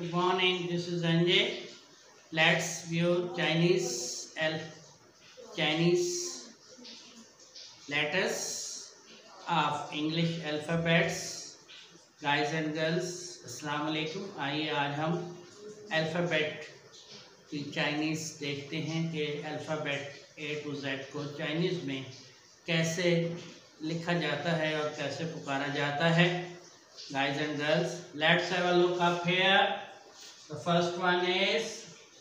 Good morning. This is Anjay. Let's view Chinese letters of English alphabets. Guys and girls, अस्सलाम वालेकुम। आइए आज हम अल्फ़ाबेट की चाइनीज़ देखते हैं कि अल्फ़ाबेट A to Z को चाइनीज़ में कैसे लिखा जाता है और कैसे पुकारा जाता है। Guys and girls, let's have a look up here. The first one is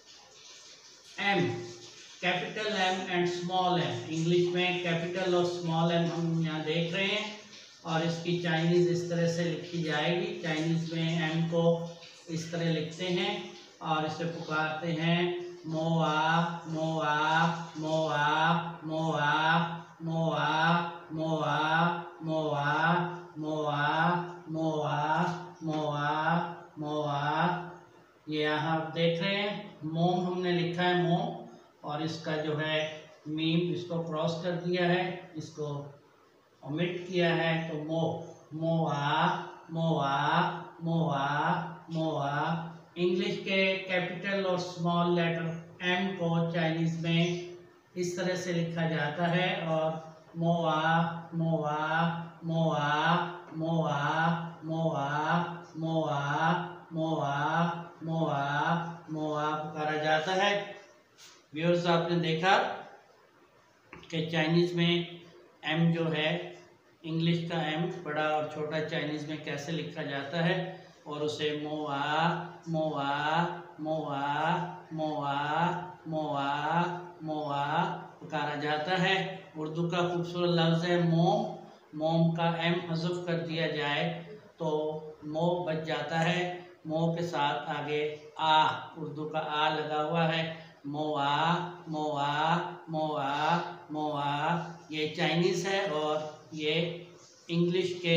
M, capital M and small m. English में कैपिटल और स्मॉल m हम यहाँ देख रहे हैं और इसकी चाइनीज़ इस तरह से लिखी जाएगी। चाइनीज़ में m को इस तरह लिखते हैं और इसे पुकारते हैं मोआ मोआ मोआ मोआ मोआ मोआ मोआ मोआ मोआ मोआ मोआ। ये यहाँ आप देख रहे हैं मोम हमने लिखा है मोम और इसका जो है मीम इसको क्रॉस कर दिया है, इसको ओमिट किया है तो मो मोआ मोआ मोआ मोआ। इंग्लिश के कैपिटल और स्मॉल लेटर एम को चाइनीज़ में इस तरह से लिखा जाता है और मोआ मोआ मोआ मोआ मोआ मोआ मोआ मोआ मोआ पुकारा जाता है। व्यूअर्स, आपने देखा कि चाइनीज़ में एम जो है इंग्लिश का एम बड़ा और छोटा चाइनीज़ में कैसे लिखा जाता है और उसे मोआ मोआ मोआ मोआ मोआ मोआ पुकारा जाता है। उर्दू का खूबसूरत लफ्ज़ है मोम। मोम का एम हज़फ कर दिया जाए तो मो बच जाता है। मो के साथ आगे आ, उर्दू का आ लगा हुआ है। मोआ मोआ मोआ मोआ। ये चाइनीज़ है और ये इंग्लिश के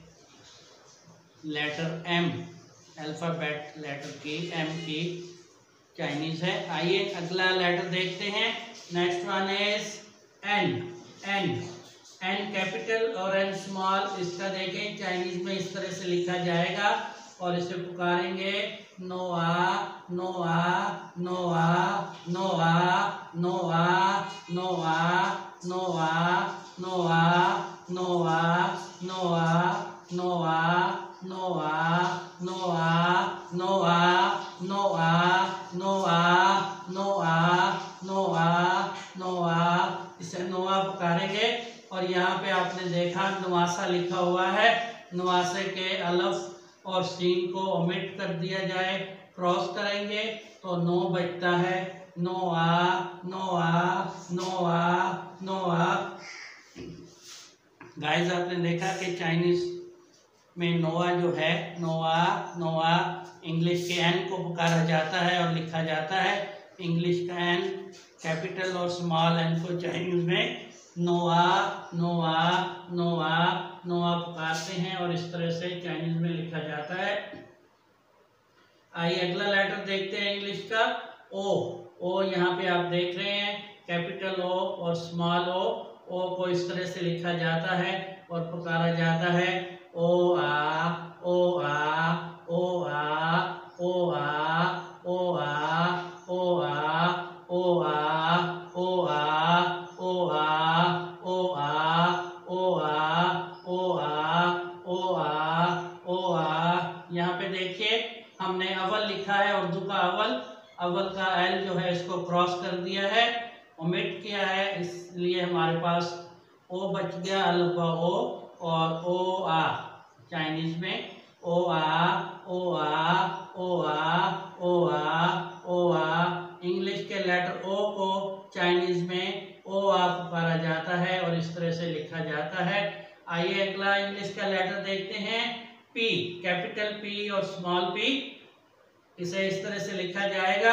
लेटर एम, अल्फ़ाबेट लेटर की एम की चाइनीज़ है। आइए अगला लेटर देखते हैं। Next one is N. N N capital और एन स्मॉल। इसका देखें चाइनीज़ में इस तरह से लिखा जाएगा और इसे पुकारेंगे नोआ नोआ नोआ नोआ नोआ नोआ नोआ नोआ नोआ नोआ नोआ नोआ नोआ नोआ नोआ नोआ नोआ नोआ नोआ। इसे नोआ पुकारेंगे और यहाँ पे आपने देखा नवासा लिखा हुआ है। नवासे के अलफ और सीन को ओमिट कर दिया जाए, क्रॉस करेंगे तो नो बचता है। नोआ नोआ नोआ नोआ। गाइस, आपने देखा कि चाइनीज़ में नोआ जो है नोआ नोआ इंग्लिश के एन को पुकारा जाता है और लिखा जाता है। इंग्लिश का एन कैपिटल और स्मॉल एन को चाइनीज़ में नोआ नोआ नोआ नोआ पुकारते हैं और इस तरह से चाइनीज़ में लिखा जाता है। आइए अगला लेटर देखते हैं इंग्लिश का ओ। ओ यहाँ पे आप देख रहे हैं कैपिटल ओ और स्मॉल ओ। ओ को इस तरह से लिखा जाता है और पुकारा जाता है ओ आ ओ आ ओ आ ओ आ ओ आ ओ आ ओ आ ओ आ ओ आ ओ आ ओ आ ओ आ ओ आ ओ आ। यहाँ पे देखिए हमने अव्वल लिखा है, उर्दू का अव्वल। अव्वल का एल जो है इसको क्रॉस कर दिया है, ओमिट किया है, इसलिए हमारे पास ओ बच गया, अल्फ ओ और ओ आ। चाइनीज़ में ओ आ ओ आ ओ आ ओ आ ओ आ। इंग्लिश के लेटर ओ को चाइनीज़ में ओ आ पुकारा जाता है और इस तरह से लिखा जाता है। आइए अगला इंग्लिश का लेटर देखते हैं पी। कैपिटल पी और स्मॉल पी। इसे इस तरह से लिखा जाएगा।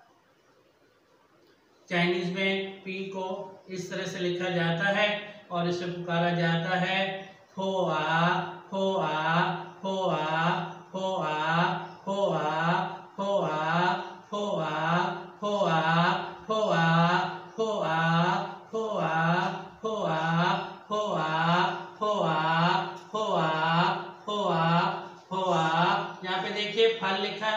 चाइनीज़ में पी को इस तरह से लिखा जाता है और इसे पुकारा जाता है फोआ फोआ फोआ फोआ फोआ फोआ फोआ फोआ फोआ फोआ फोआ फोआ फोआ फोआ फोआ फोआ फोआ। यहाँ पे देखिए फल लिखा है